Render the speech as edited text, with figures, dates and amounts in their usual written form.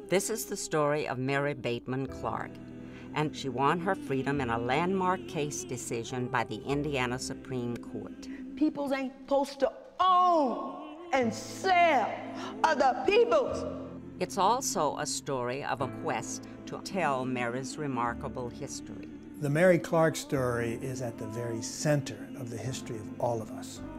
This is the story of Mary Bateman Clark, and she won her freedom in a landmark case decision by the Indiana Supreme Court. Peoples ain't supposed to own and sell other peoples. It's also a story of a quest to tell Mary's remarkable history. The Mary Clark story is at the very center of the history of all of us.